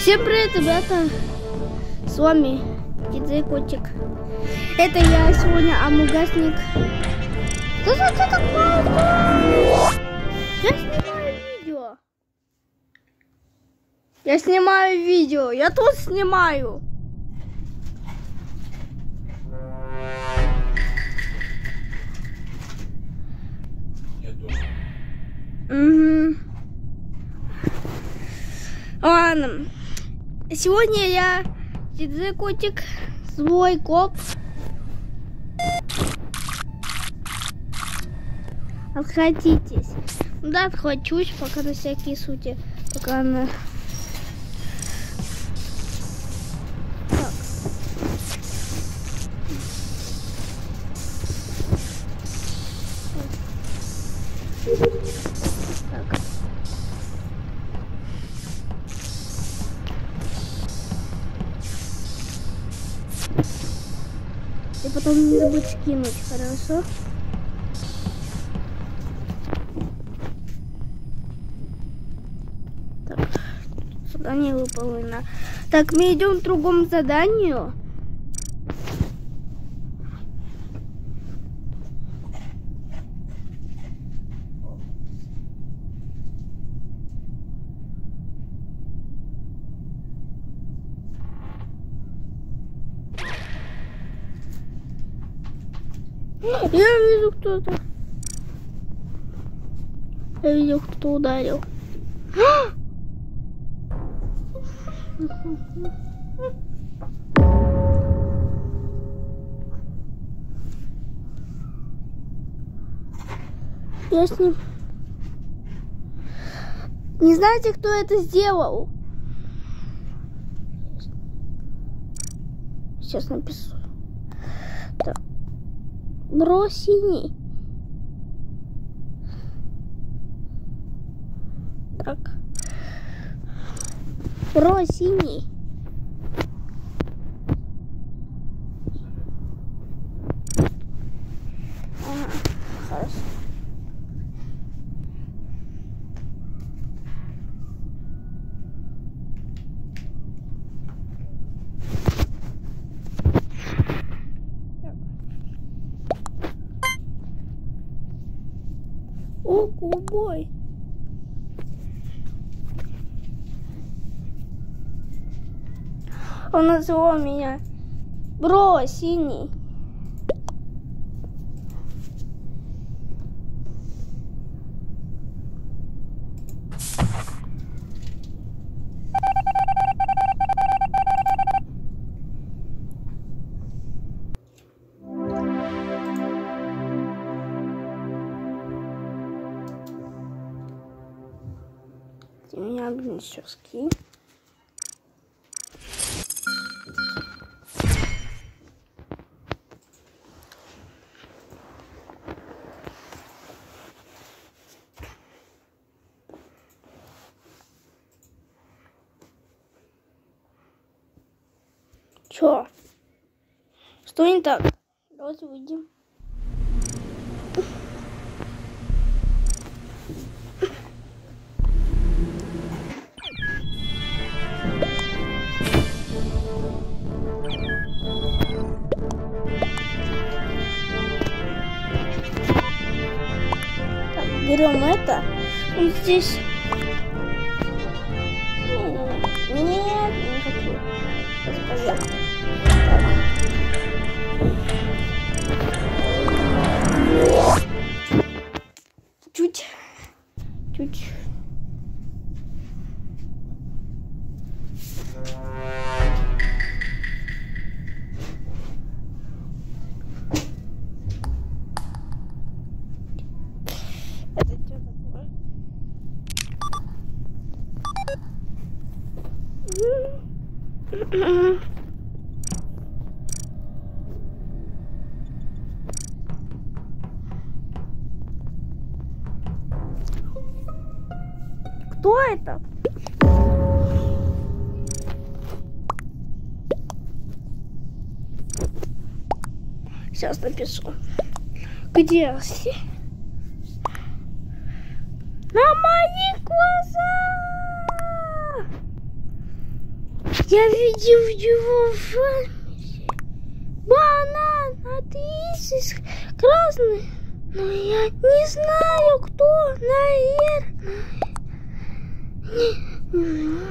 Всем привет, ребята! С вами Диджей Котик. Это я сегодня Амугасник. Что за что такое? Я снимаю видео. Я тут снимаю. Угу. Ладно. Сегодня я Диджей Котик, злой коп. Отходитесь. Да, отхвачусь, пока на всякие случаи. Пока она... Так. Так. И потом не забудь скинуть, хорошо? Так, задание выполнено. Так, мы идем к другому заданию. Я вижу кто-то. Я видел, кто ударил. Я с ним. Не знаете, кто это сделал? Сейчас напишу. Так. Бро синий. Так. Бро синий. Ага, хорошо. О, ковбой. Он назвал меня Бро синий. У меня, блин, еще скин. Чё? Что не так? Давайте выйдем. Так, берем это. Вот здесь. Нет, не хочу. Поехали. Чуть. Это что такое? Кто это? Сейчас напишу. Где все? На мои глаза! Я видел его в ферме. Банан, а ты из красный. Но я не знаю, кто, наверное.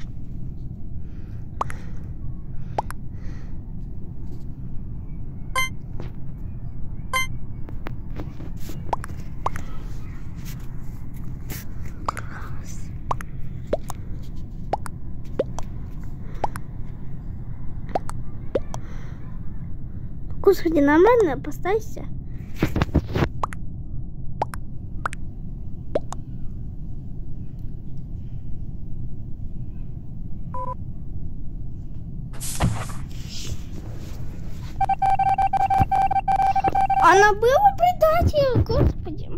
Господи, нормально, поставься. Она была предателем, господи.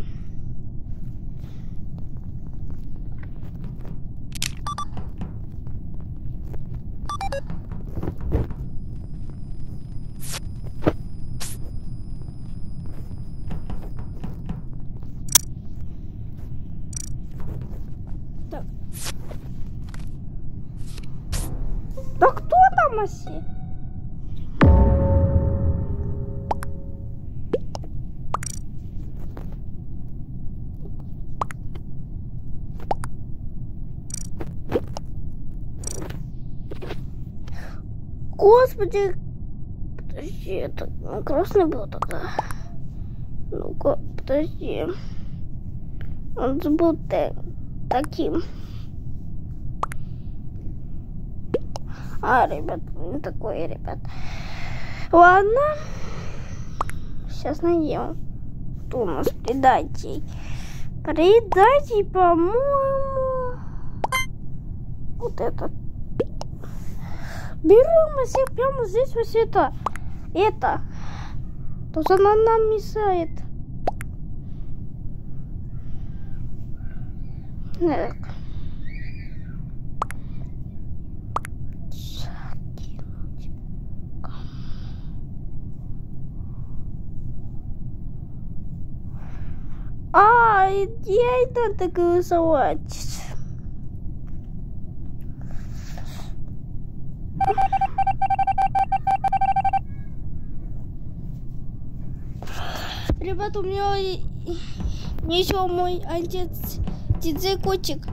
Так. Да кто там оси? Господи, подожди, это красный был тогда. Ну-ка, подожди. Он был таким. Ребят, не такой, ребят. Ладно. Сейчас найдем. Кто у нас предатель? Предатель, по-моему. Вот этот. Берем и всех прямо здесь вот это. То есть она нам мешает. Так. Я и надо голосовать. Ребята, у меня еще мой отец диджей котик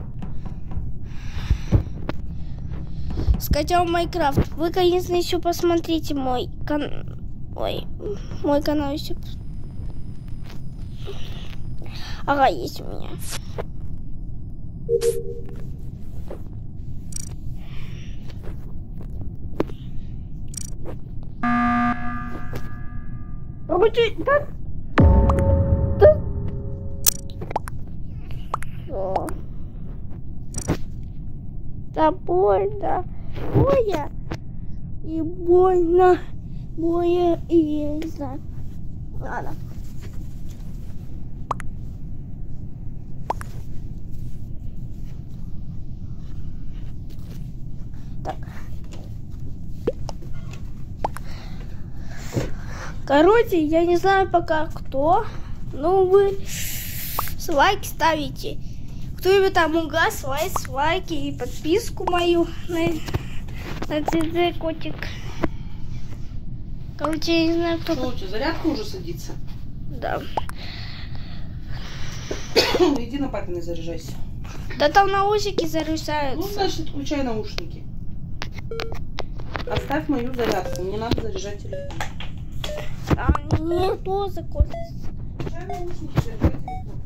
скачал Майнкрафт. Вы, конечно, еще посмотрите мой канал еще. Ага, есть у меня. Да больно. Боя и больно. Боя и я не знаю. Ладно. Так. Короче, я не знаю пока кто, но вы лайки ставите. Кто любит Among Us, лайки и подписку мою на диджей котик. Короче, я не знаю, кто. Что, у тебя зарядка уже садится? Да. Иди на папиной заряжайся. Да там наушники заряжаются. Ну, значит, отключай наушники. Оставь мою зарядку, мне надо заряжать телефон. Не то закончится. Включай наушники, заряжай телефон.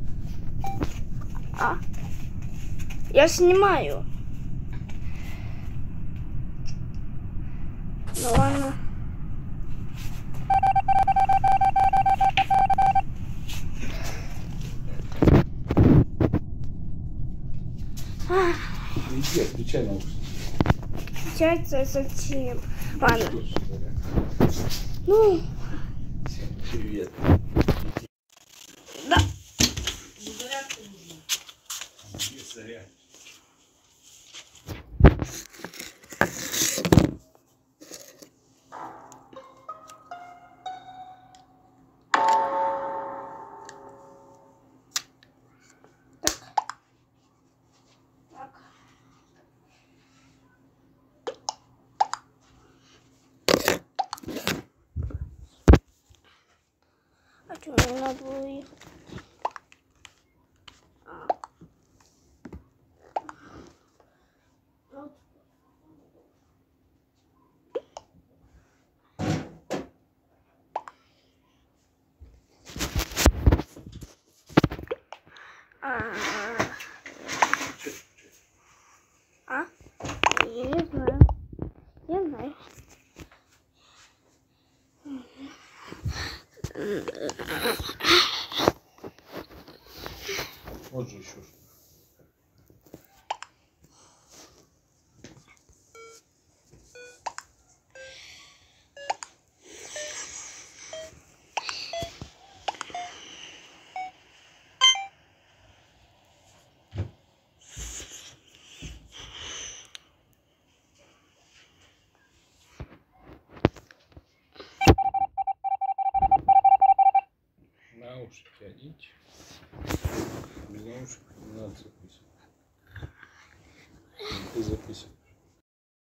Я снимаю. Ну ладно. Иди, отключай наушники. Включается зачем? Ладно. Ну. Всем привет. Да. Зарядка нужна. Где зарядка? Мне надо было ехать. Я не знаю. Я знаю. Вот же еще. Наушники оденьте. Без наушников не надо записывать. Ты записывай.